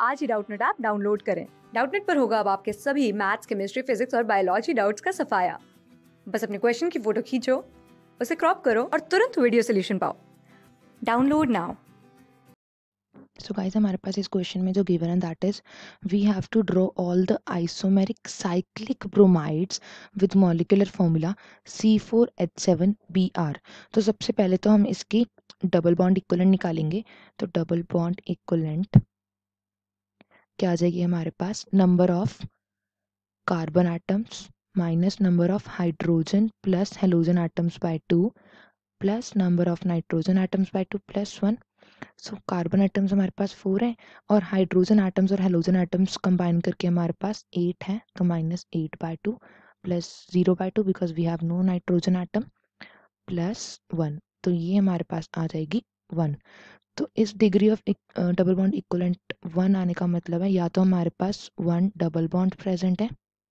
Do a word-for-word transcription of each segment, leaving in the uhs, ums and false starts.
आज ही Doubtnut app download करें। डाउटनेट पर होगा अब आपके सभी मैथ्स, केमिस्ट्री, फिजिक्स और बायोलॉजी डाउट्स का सफाया। बस अपने क्वेश्चन की फोटो खींचो, उसे क्रॉप करो और तुरंत वीडियो सोल्यूशन पाओ। Download now. सो गाइस, हमारे पास इस क्वेश्चन में जो गिवन है that is we have to draw all the isomeric cyclic bromides with molecular formula C four H seven B R. तो सबसे पहले तो हम इसकी डबल बॉन्ड इक्विवेलेंट निकालेंगे। तो डबल बॉन्ड इक्विवेलेंट क्या आ जाएगी हमारे पास, number of carbon atoms minus number of hydrogen plus halogen atoms by two plus number of nitrogen atoms by two plus one. So carbon atoms हमारे पास four है और हाइड्रोजन एटम्स और हेलोजन एटम्स कंबाइन करके हमारे पास eight है। तो minus eight by two plus zero by two because we have no nitrogen atom plus one. तो ये हमारे पास आ जाएगी वन। तो इस degree of double bond equivalent one आने का मतलब है या तो हमारे पास वन डबल बॉन्ड प्रेजेंट है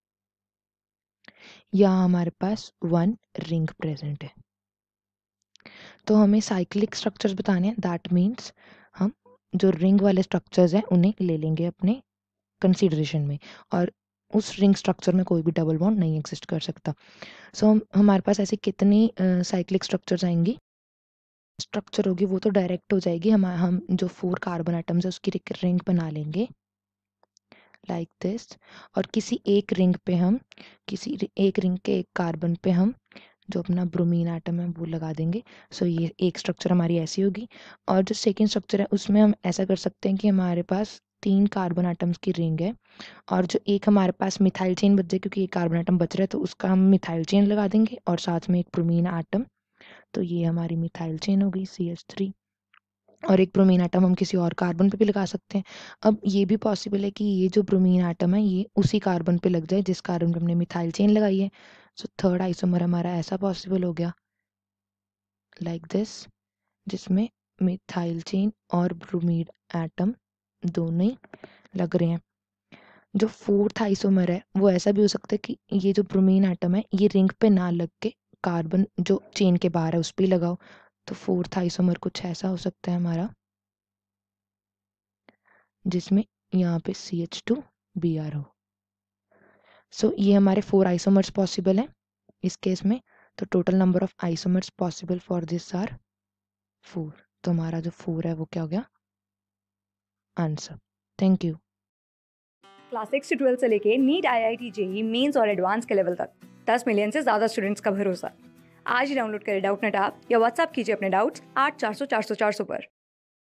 या हमारे पास वन रिंग प्रेजेंट है। तो हमें साइक्लिक स्ट्रक्चर्स बताने हैं, दैट मीन्स हम जो रिंग वाले स्ट्रक्चर्स हैं उन्हें ले लेंगे अपने कंसीडरेशन में और उस रिंग स्ट्रक्चर में कोई भी डबल बॉन्ड नहीं एग्जिस्ट कर सकता। सो so, हम हमारे पास ऐसी कितनी साइक्लिक स्ट्रक्चर्स आएंगी, स्ट्रक्चर होगी वो तो डायरेक्ट हो जाएगी। हम हम जो फोर कार्बन एटम्स है उसकी एक रिंग बना लेंगे लाइक like दिस और किसी एक रिंग पे हम किसी एक रिंग के एक कार्बन पे हम जो अपना ब्रोमीन एटम है वो लगा देंगे। सो so, ये एक स्ट्रक्चर हमारी ऐसी होगी। और जो सेकेंड स्ट्रक्चर है उसमें हम ऐसा कर सकते हैं कि हमारे पास तीन कार्बन एटम्स की रिंग है और जो एक हमारे पास मिथाइल चेन बच जाए क्योंकि एक कार्बन एटम बच रहा है तो उसका हम मिथाइल चेन लगा देंगे और साथ में एक ब्रोमीन एटम। तो ये हमारी मिथाइल चेन हो गई सी एच थ्री और एक ब्रोमीन एटम हम किसी और कार्बन पे भी लगा सकते हैं। अब ये भी पॉसिबल है कि ये जो ब्रोमीन एटम है ये उसी कार्बन पे लग जाए जिस कार्बन पे हमने मिथाइल चेन लगाई है। सो थर्ड आइसोमर हमारा ऐसा पॉसिबल हो गया लाइक like दिस, जिसमें मिथाइल चेन और ब्रोमीन एटम दोनों ही लग रहे हैं। जो फोर्थ आइसोमर है वो ऐसा भी हो सकता है कि ये जो ब्रोमीन एटम है ये रिंग पे ना लग के कार्बन जो चेन के बाहर है उस पर लगाओ। तो फोर्थ आइसोमर कुछ ऐसा हो सकता है हमारा जिसमें यहाँ पे C H two B R हो। सो so, ये हमारे फोर आइसोमर्स पॉसिबल हैं इस केस में। तो total number of isomers possible for this are four. तो हमारा जो फोर है वो क्या हो गया answer. Thank you. Class six से ट्वेल्थ से लेके NEET, I I T, JEE, mains और एडवांस के लेवल तक दस मिलियन से ज्यादा स्टूडेंट्स का भरोसा। आज ही डाउनलोड करें डाउटनेट ऐप या व्हाट्सएप कीजिए अपने डाउट्स आठ चार सौ चार सौ चार सौ पर।